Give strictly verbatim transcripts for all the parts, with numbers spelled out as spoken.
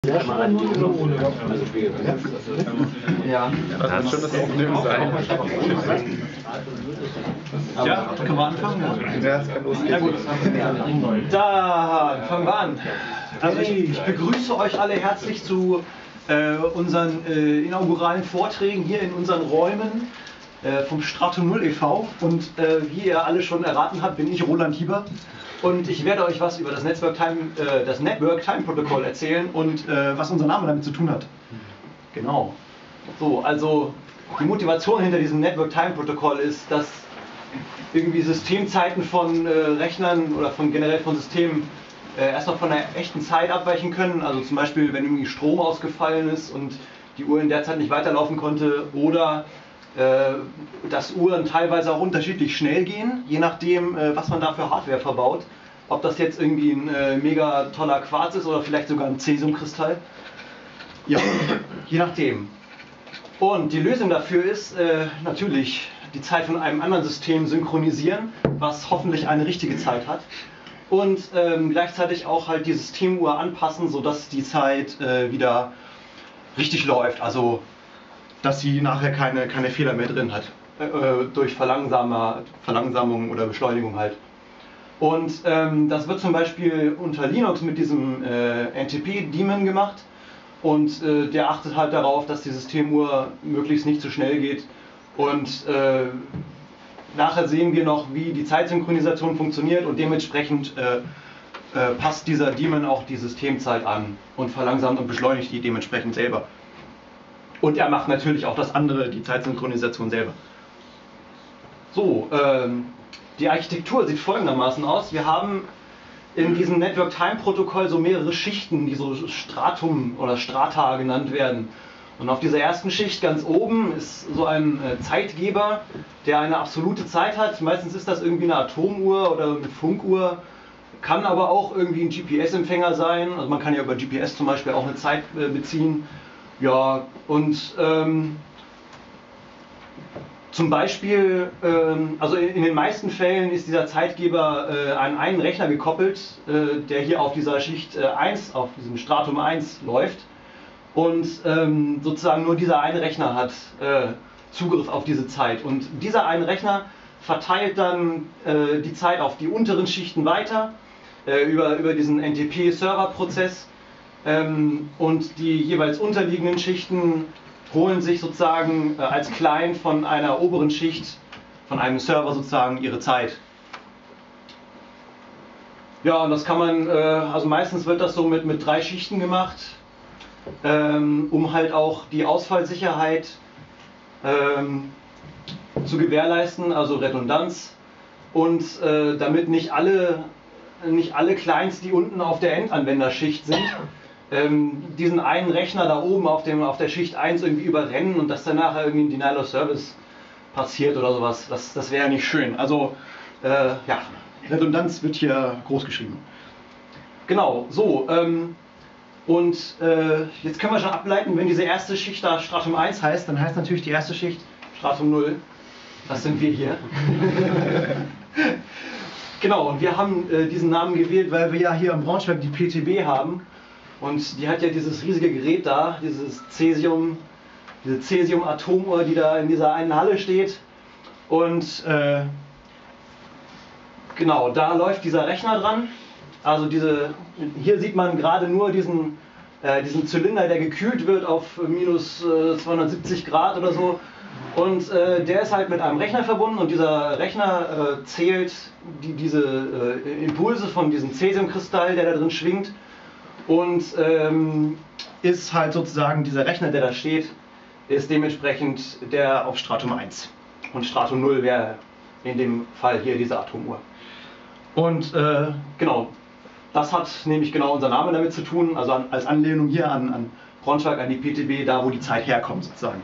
Ja, das hat schon das Problem sein. ja, können wir anfangen? Ja, es kann losgehen. Ja gut, da fangen wir an. Also ich, ich begrüße euch alle herzlich zu äh, unseren äh, inauguralen Vorträgen hier in unseren Räumen äh, vom Strato null e V Und äh, wie ihr alle schon erraten habt, bin ich Roland Hieber. Und ich werde euch was über das Network Time, äh, das Network Time Protocol erzählen und äh, was unser Name damit zu tun hat. Genau. So, also die Motivation hinter diesem Network Time Protocol ist, dass irgendwie Systemzeiten von äh, Rechnern oder von generell von Systemen äh, erstmal von der echten Zeit abweichen können. Also zum Beispiel, wenn irgendwie Strom ausgefallen ist und die Uhr in der Zeit nicht weiterlaufen konnte, oder äh, dass Uhren teilweise auch unterschiedlich schnell gehen, je nachdem, äh, was man da für Hardware verbaut. Ob das jetzt irgendwie ein äh, mega toller Quarz ist oder vielleicht sogar ein Cäsiumkristall. Ja, je nachdem. Und die Lösung dafür ist äh, natürlich die Zeit von einem anderen System synchronisieren, was hoffentlich eine richtige Zeit hat. Und ähm, gleichzeitig auch halt die Systemuhr anpassen, sodass die Zeit äh, wieder richtig läuft. Also dass sie nachher keine, keine Fehler mehr drin hat. Äh, durch Verlangsamer, Verlangsamung oder Beschleunigung halt. Und ähm, das wird zum Beispiel unter Linux mit diesem äh, N T P-Daemon gemacht. Und äh, der achtet halt darauf, dass die Systemuhr möglichst nicht zu schnell geht. Und äh, nachher sehen wir noch, wie die Zeitsynchronisation funktioniert, und dementsprechend äh, äh, passt dieser Daemon auch die Systemzeit an und verlangsamt und beschleunigt die dementsprechend selber. Und er macht natürlich auch das andere, die Zeitsynchronisation selber. So, ähm, die Architektur sieht folgendermaßen aus. Wir haben in diesem Network Time Protokoll so mehrere Schichten, die so Stratum oder Strata genannt werden. Und auf dieser ersten Schicht ganz oben ist so ein äh, Zeitgeber, der eine absolute Zeit hat. Meistens ist das irgendwie eine Atomuhr oder eine Funkuhr, kann aber auch irgendwie ein G P S-Empfänger sein. Also man kann ja über G P S zum Beispiel auch eine Zeit äh, beziehen. Ja, und ähm, zum Beispiel, ähm, also in, in den meisten Fällen ist dieser Zeitgeber äh, an einen Rechner gekoppelt, äh, der hier auf dieser Schicht äh, eins, auf diesem Stratum eins läuft. Und ähm, sozusagen nur dieser eine Rechner hat äh, Zugriff auf diese Zeit. Und dieser eine Rechner verteilt dann äh, die Zeit auf die unteren Schichten weiter, äh, über, über diesen N T P-Server-Prozess. Ähm, und die jeweils unterliegenden Schichten holen sich sozusagen äh, als Client von einer oberen Schicht, von einem Server sozusagen, ihre Zeit. Ja, und das kann man, äh, also meistens wird das so mit, mit drei Schichten gemacht, ähm, um halt auch die Ausfallsicherheit ähm, zu gewährleisten, also Redundanz, und äh, damit nicht alle, nicht alle Clients, die unten auf der Endanwenderschicht sind, ähm, diesen einen Rechner da oben auf, dem, auf der Schicht eins irgendwie überrennen und dass dann nachher irgendwie ein Denial of Service passiert oder sowas. Das, das wäre ja nicht schön. Also, äh, ja, Redundanz wird hier groß geschrieben. Genau, so. Ähm, und äh, jetzt können wir schon ableiten, wenn diese erste Schicht da Stratum eins heißt, dann heißt natürlich die erste Schicht Stratum null. Das sind wir hier. Genau, und wir haben äh, diesen Namen gewählt, weil wir ja hier im Braunschweig die P T B haben. Und die hat ja dieses riesige Gerät da, dieses Cäsium, diese Cäsium-Atomuhr, die da in dieser einen Halle steht. Und äh, genau, da läuft dieser Rechner dran. Also diese, hier sieht man gerade nur diesen, äh, diesen Zylinder, der gekühlt wird auf minus äh, zweihundertsiebzig Grad oder so. Und äh, der ist halt mit einem Rechner verbunden, und dieser Rechner äh, zählt die, diese äh, Impulse von diesem Cäsiumkristall, der da drin schwingt. Und ähm, ist halt sozusagen dieser Rechner, der da steht, ist dementsprechend der auf Stratum eins. Und Stratum null wäre in dem Fall hier diese Atomuhr. Und äh, genau, das hat nämlich genau unser Name damit zu tun, also an, als Anlehnung hier an, an Braunschweig, an die P T B, da wo die Zeit herkommt sozusagen.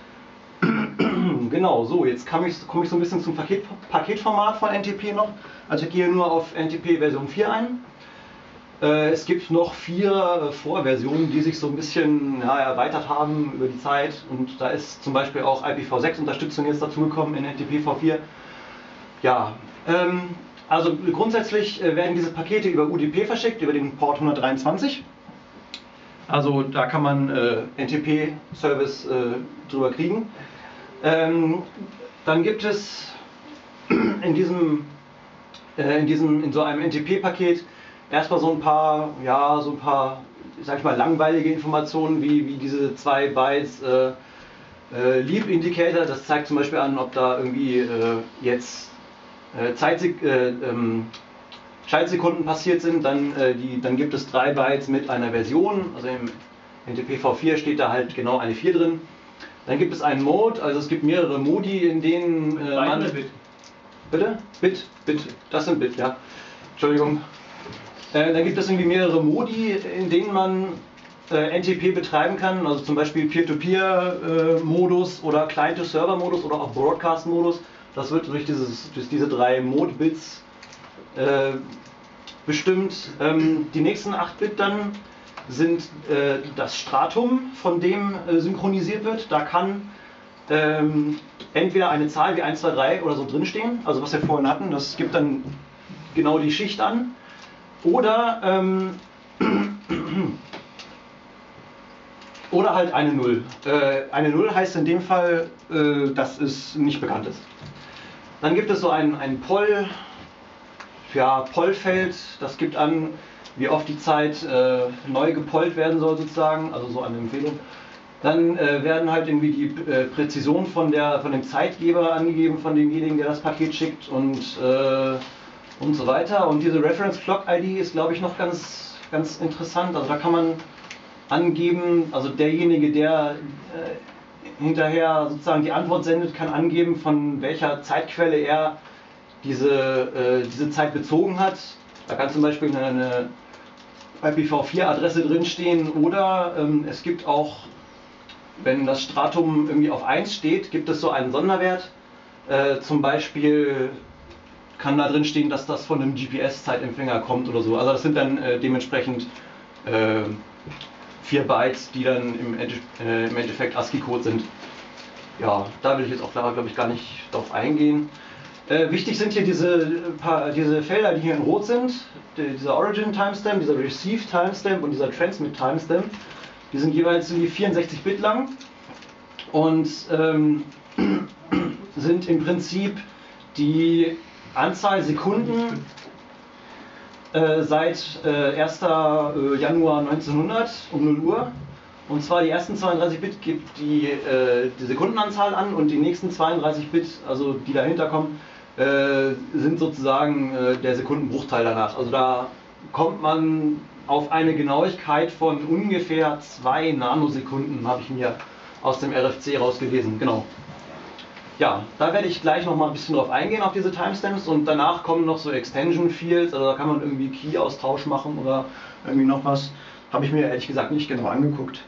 Genau, so, jetzt komme ich, komm ich so ein bisschen zum Paket, Paketformat von N T P noch. Also ich gehe nur auf N T P Version vier ein. Es gibt noch vier Vorversionen, die sich so ein bisschen ja, erweitert haben über die Zeit, und da ist zum Beispiel auch I P v sechs Unterstützung jetzt dazugekommen in N T P v vier. Ja, ähm, also grundsätzlich werden diese Pakete über U D P verschickt, über den Port hundertdreiundzwanzig. Also da kann man äh, N T P-Service äh, drüber kriegen. Ähm, dann gibt es in diesem, äh, in diesem, in so einem N T P-Paket erstmal so ein paar, ja, so ein paar, sag ich mal, langweilige Informationen, wie, wie diese zwei Bytes äh, äh, Leap Indicator. Das zeigt zum Beispiel an, ob da irgendwie äh, jetzt äh, Zeit, äh, ähm, Schaltsekunden passiert sind. Dann, äh, die, dann gibt es drei Bytes mit einer Version, also im N T P v vier steht da halt genau eine vier drin. Dann gibt es einen Mode, also es gibt mehrere Modi, in denen äh, man... Bit. Bitte? Bit? Bit. Das sind Bit, ja. Entschuldigung. Äh, dann gibt es irgendwie mehrere Modi, in denen man äh, N T P betreiben kann, also zum Beispiel Peer-to-Peer-Modus äh, oder Client-to-Server-Modus oder auch Broadcast-Modus. Das wird durch, dieses, durch diese drei Mode-Bits äh, bestimmt. Ähm, die nächsten acht Bit dann sind äh, das Stratum, von dem äh, synchronisiert wird. Da kann ähm, entweder eine Zahl wie eins, zwei, drei oder so drinstehen, also was wir vorhin hatten, das gibt dann genau die Schicht an. Oder, ähm, oder halt eine Null. Äh, eine Null heißt in dem Fall, äh, dass es nicht bekannt ist. Dann gibt es so ein, ein Poll, ja, Pollfeld, das gibt an, wie oft die Zeit äh, neu gepollt werden soll sozusagen, also so eine Empfehlung. Dann äh, werden halt irgendwie die äh, Präzision von, der, von dem Zeitgeber angegeben, von demjenigen, der das Paket schickt und, äh, und so weiter. Und diese Reference Clock I D ist, glaube ich, noch ganz, ganz interessant. Also da kann man angeben, also derjenige, der äh, hinterher sozusagen die Antwort sendet, kann angeben, von welcher Zeitquelle er diese, äh, diese Zeit bezogen hat. Da kann zum Beispiel eine I P v vier Adresse drinstehen oder ähm, es gibt auch, wenn das Stratum irgendwie auf eins steht, gibt es so einen Sonderwert. Äh, zum Beispiel kann da drin stehen, dass das von einem G P S-Zeitempfänger kommt oder so. Also das sind dann äh, dementsprechend äh, vier Bytes, die dann im, Ende, äh, im Endeffekt ASCII-Code sind. Ja, da will ich jetzt auch, glaube ich, gar nicht drauf eingehen. Äh, wichtig sind hier diese, paar, diese Felder, die hier in Rot sind. Die, dieser Origin Timestamp, dieser Receive Timestamp und dieser Transmit Timestamp. Die sind jeweils irgendwie vierundsechzig Bit lang und ähm, sind im Prinzip die Anzahl Sekunden äh, seit äh, ersten Januar neunzehnhundert um null Uhr. Und zwar die ersten zweiunddreißig Bit gibt die, äh, die Sekundenanzahl an und die nächsten zweiunddreißig Bit, also die dahinter kommen, äh, sind sozusagen äh, der Sekundenbruchteil danach. Also da kommt man auf eine Genauigkeit von ungefähr zwei Nanosekunden, habe ich mir aus dem R F C rausgelesen. Genau. Ja, da werde ich gleich noch mal ein bisschen drauf eingehen, auf diese Timestamps, und danach kommen noch so Extension Fields, also da kann man irgendwie Key-Austausch machen oder irgendwie noch was. Habe ich mir ehrlich gesagt nicht genau angeguckt.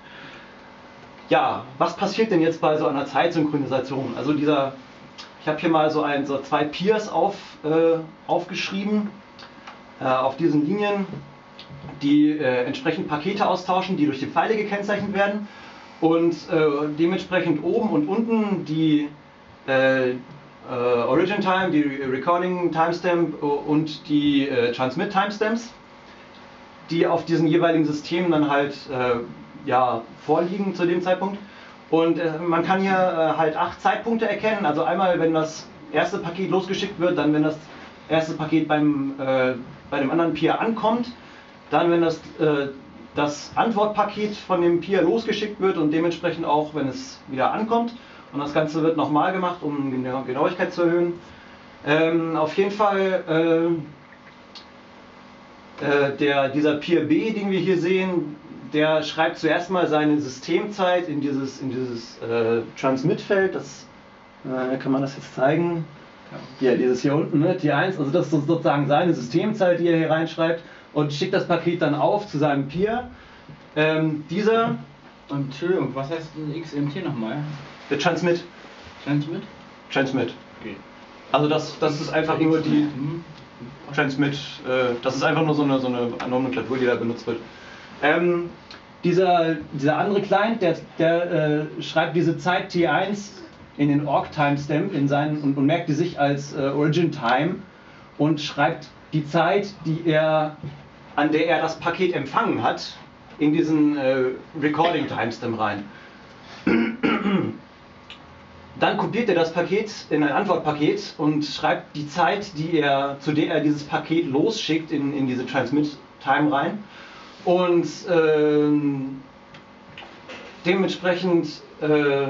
Ja, was passiert denn jetzt bei so einer Zeitsynchronisation? Also dieser, ich habe hier mal so, ein, so zwei Peers auf, äh, aufgeschrieben, äh, auf diesen Linien, die äh, entsprechend Pakete austauschen, die durch die Pfeile gekennzeichnet werden, und äh, dementsprechend oben und unten die äh, äh, Origin Time, die Recording Timestamp und die äh, Transmit Timestamps, die auf diesen jeweiligen Systemen dann halt äh, ja, vorliegen zu dem Zeitpunkt. Und äh, man kann hier äh, halt acht Zeitpunkte erkennen, also einmal, wenn das erste Paket losgeschickt wird, dann wenn das erste Paket beim, äh, bei dem anderen Peer ankommt, dann wenn das, äh, das Antwortpaket von dem Peer losgeschickt wird und dementsprechend auch, wenn es wieder ankommt. Und das Ganze wird nochmal gemacht, um die Genauigkeit zu erhöhen. Ähm, auf jeden Fall, äh, äh, der, dieser Peer B, den wir hier sehen, der schreibt zuerst mal seine Systemzeit in dieses, in dieses äh, Transmit-Feld. Das äh, kann man das jetzt zeigen. Ja, dieses hier unten, ne, T eins, also das ist sozusagen seine Systemzeit, die er hier reinschreibt, und schickt das Paket dann auf zu seinem Peer. Ähm, dieser... Entschuldigung, was heißt ein X M T nochmal? Der Transmit. Transmit? Transmit. Okay. Also das, das ist einfach nur die Transmit, äh, das ist einfach nur so eine, so eine Nomenklatur, die da benutzt wird. Ähm, dieser, dieser andere Client, der, der äh, schreibt diese Zeit T eins in den Org Timestamp in seinen, und, und merkt die sich als äh, Origin Time und schreibt die Zeit, die er, an der er das Paket empfangen hat, in diesen äh, Recording Timestamp rein. Dann kopiert er das Paket in ein Antwortpaket und schreibt die Zeit, die er, zu der er dieses Paket losschickt, in, in diese Transmit Time rein. Und äh, dementsprechend, äh,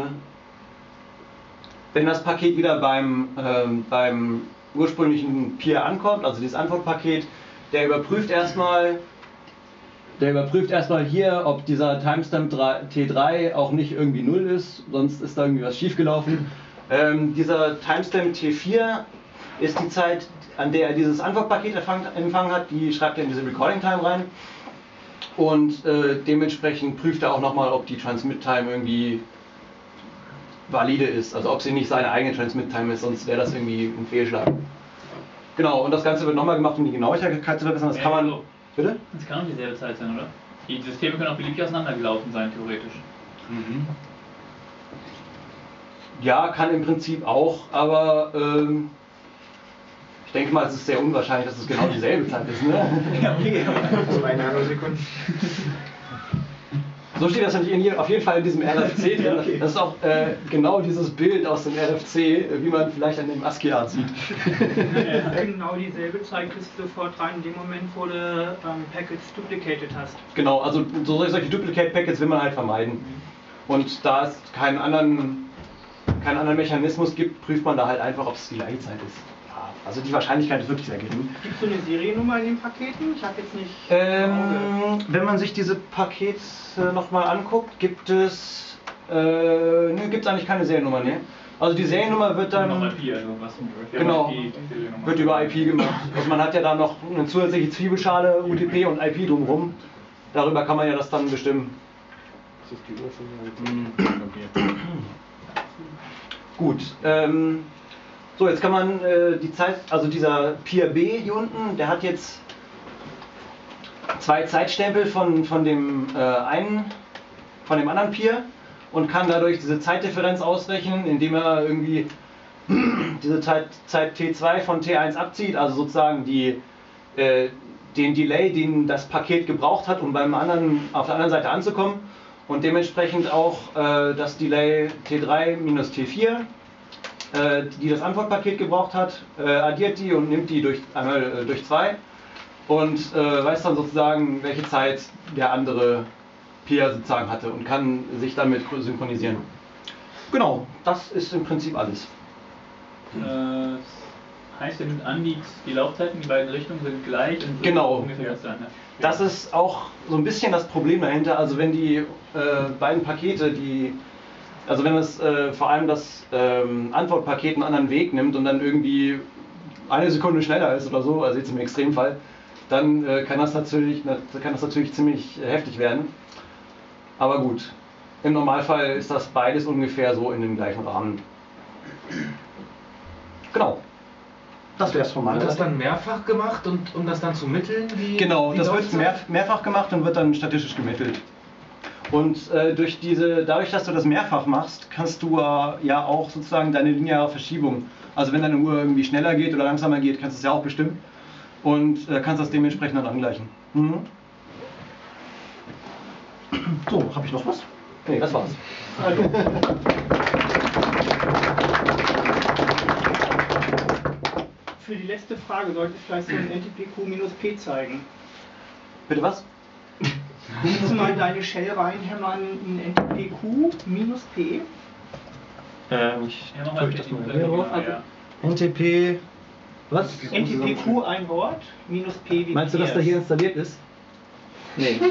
wenn das Paket wieder beim, äh, beim ursprünglichen Peer ankommt, also dieses Antwortpaket, der überprüft erstmal, der überprüft erstmal hier, ob dieser Timestamp T drei auch nicht irgendwie null ist, sonst ist da irgendwie was schiefgelaufen. Ähm, dieser Timestamp T vier ist die Zeit, an der er dieses Antwortpaket empfangen hat, die schreibt er in diese Recording Time rein. Und äh, dementsprechend prüft er auch nochmal, ob die Transmit Time irgendwie valide ist, also ob sie nicht seine eigene Transmit Time ist, sonst wäre das irgendwie ein Fehlschlag. Genau, und das Ganze wird nochmal gemacht, um die Genauigkeit zu verbessern. Das kann man. Bitte? Das kann auch dieselbe Zeit sein, oder? Die Systeme können auch beliebig auseinandergelaufen sein, theoretisch. Mhm. Ja, kann im Prinzip auch, aber ähm, ich denke mal, es ist sehr unwahrscheinlich, dass es genau dieselbe Zeit ist, ne? Ja, okay. Zwei Nanosekunden. So steht das auf jeden Fall in diesem R F C drin. Das ist auch äh, genau dieses Bild aus dem R F C, wie man vielleicht an dem ASCII-Art sieht. Genau dieselbe Zeit kriegst du sofort rein in dem Moment, wo du ähm, Packets duplicated hast. Genau, also so solche Duplicate-Packets will man halt vermeiden. Und da es keinen anderen, keinen anderen Mechanismus gibt, prüft man da halt einfach, ob es die gleiche Zeit ist. Ja, also die Wahrscheinlichkeit ist wirklich sehr gering. Gibt es so eine Seriennummer in den Paketen? Ich habe jetzt nicht... Ähm, wenn man sich diese Pakete nochmal anguckt, gibt es... Äh, ne, gibt es eigentlich keine Seriennummer, ne? Also die Seriennummer wird dann... Noch I P, also was? Genau, wird über I P gemacht. Also man hat ja da noch eine zusätzliche Zwiebelschale, U T P und I P drumherum. Darüber kann man ja das dann bestimmen. Das ist die Uhr. Gut, ähm, so jetzt kann man äh, die Zeit, also dieser Peer B hier unten, der hat jetzt zwei Zeitstempel von, von dem äh, einen, von dem anderen Peer und kann dadurch diese Zeitdifferenz ausrechnen, indem er irgendwie diese Zeit, Zeit T zwei von T eins abzieht, also sozusagen die, äh, den Delay, den das Paket gebraucht hat, um beim anderen auf der anderen Seite anzukommen, und dementsprechend auch äh, das Delay T drei minus T vier, äh, die das Antwortpaket gebraucht hat, äh, addiert die und nimmt die durch einmal äh, durch zwei und äh, weiß dann sozusagen, welche Zeit der andere Peer sozusagen hatte und kann sich damit synchronisieren. Genau, das ist im Prinzip alles. Äh, heißt, er nimmt an, die, die Laufzeiten in die beiden Richtungen sind gleich und Genau. ungefähr das dann, ne? Das ist auch so ein bisschen das Problem dahinter. Also wenn die äh, beiden Pakete, die, also wenn es äh, vor allem das ähm, Antwortpaket einen anderen Weg nimmt und dann irgendwie eine Sekunde schneller ist oder so, also jetzt im Extremfall, dann äh, kann das natürlich, kann das natürlich ziemlich heftig werden. Aber gut, im Normalfall ist das beides ungefähr so in dem gleichen Rahmen. Genau. Das wäre es von meiner Wird das Seite. dann mehrfach gemacht, und, um das dann zu mitteln? Wie Genau, die das wird Laufzeit? mehr, mehrfach gemacht und wird dann statistisch gemittelt. Und äh, durch diese, dadurch, dass du das mehrfach machst, kannst du äh, ja auch sozusagen deine lineare Verschiebung, also wenn deine Uhr irgendwie schneller geht oder langsamer geht, kannst du es ja auch bestimmen und äh, kannst das dementsprechend dann angleichen. Mhm. So, habe ich noch was? Nee, das war's. Also. Für die letzte Frage sollte ich vielleicht so ein N T P Q minus P zeigen. Bitte was? Kannst du mal deine Shell reinhämmern in N T P Q minus P? Ähm, ich Ja, mach mal drücke das mal P- hier drauf. Also N T P. Was? N T P Q ein Wort, minus P wie Meinst du, dass P da S? hier installiert ist? Nee.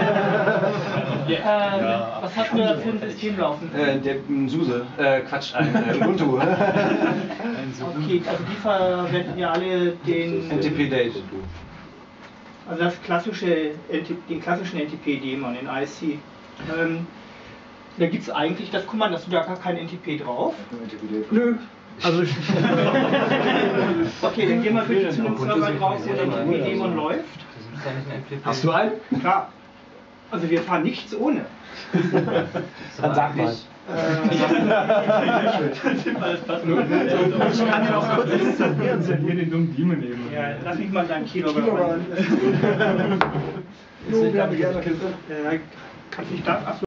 Ähm, was hast du da für ein System laufen? Äh, der m, SUSE, äh, Quatsch, ein äh, Ubuntu. Okay, also die verwenden ja alle den, N T P Date. also das klassische, den klassischen N T P-Daemon, den I S C. Ähm, da gibt es eigentlich das Kommando, hast du da gar kein N T P drauf? Nö. Also ich Okay, dann gehen wir bitte zu einem Server drauf, wo der N T P-Daemon läuft. Hast du einen? Klar. Also wir fahren nichts ohne. Dann sag mal. Äh, Ich kann ja auch kurz installieren, hier den dummen Demon nehmen. ja, lass mich mal deinen Keylogger rein. Jo, wir haben gerne. Äh, kannst du nicht da? Achso.